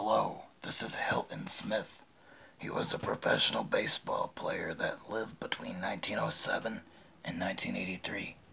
Hello, this is Hilton Smith. He was a professional baseball player that lived between 1907 and 1983.